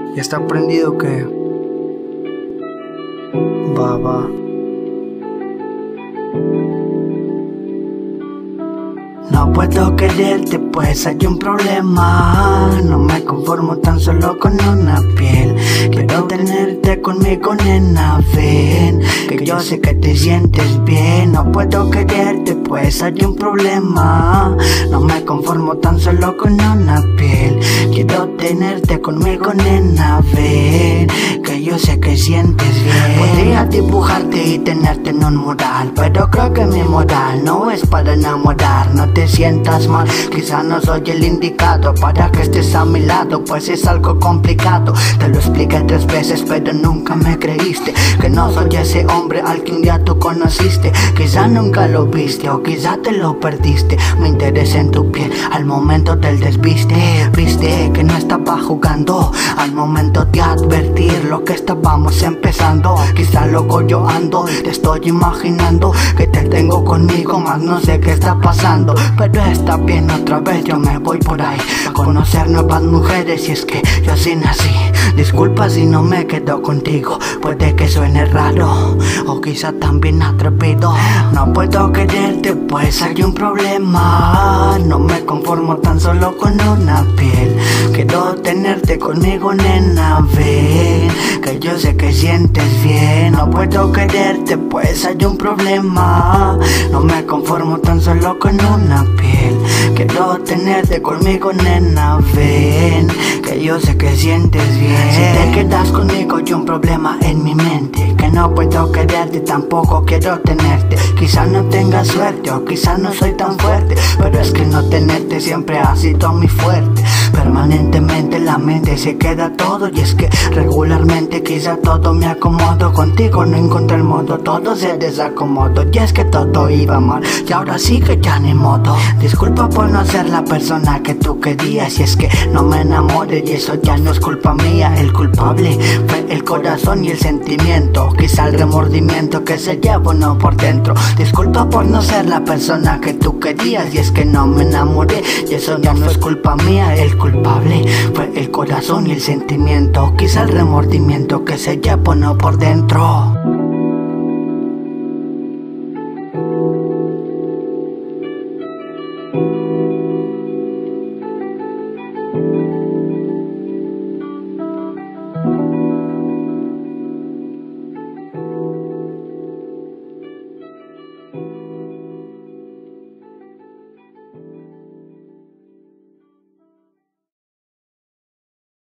Ya está aprendido que va. No puedo quererte pues hay un problema. No me conformo tan solo con una piel. Quiero tenerte conmigo, nena, ven, que yo sé que te sientes bien. No puedo quererte pues hay un problema. No me conformo tan solo con una piel. Quiero tenerte conmigo, nena, ven, que yo sé que sientes bien. Podría dibujarte y tenerte en un mural, pero creo que mi moral no es para enamorar. No te sientas mal, quizá no soy el indicado para que estés a mi lado, pues es algo complicado. Te lo expliqué 3 veces pero nunca me creíste, que no soy ese hombre al que un día tú conociste. Quizá nunca lo viste o quizá te lo perdiste. Me interesa en tu piel al momento del desviste. Viste que no estaba jugando al momento de advertir lo que estábamos empezando. Quizá loco yo ando, te estoy imaginando que te tengo conmigo, más no sé qué está pasando. Pero está bien, otra vez yo me voy por ahí a conocer nuevas mujeres, y es que yo así nací. Disculpa si no me quedo contigo, puede que suene raro o quizá también atrevido. No puedo quererte pues hay un problema. No me conformo tan solo con una piel. Quiero tenerte conmigo, nena, ven, que yo sé que sientes bien. No puedo quererte pues hay un problema. No me conformo tan solo con una piel. Quiero tenerte conmigo, nena, ven, que yo sé que sientes bien. Si te quedas conmigo hay un problema en mi mente, que no puedo quererte, tampoco quiero tenerte. Quizá no tenga suerte o quizá no soy tan fuerte, pero es que no tenerte siempre ha sido mi fuerte. Permanentemente en la mente se queda todo, y es que regularmente quizá todo me acomodo. Contigo no encontré el modo, todo se desacomodó, y es que todo iba mal y ahora sí que ya ni modo. Disculpa por no ser la persona que tú querías, y es que no me enamoré y eso ya no es culpa mía. El culpable fue el corazón y el sentimiento, quizá el remordimiento que se lleva uno por dentro. Disculpa por no ser la persona que tú querías, y es que no me enamoré y eso ya no es culpa mía. El culpable fue el corazón y el sentimiento, quizá el remordimiento que se lleva uno por dentro.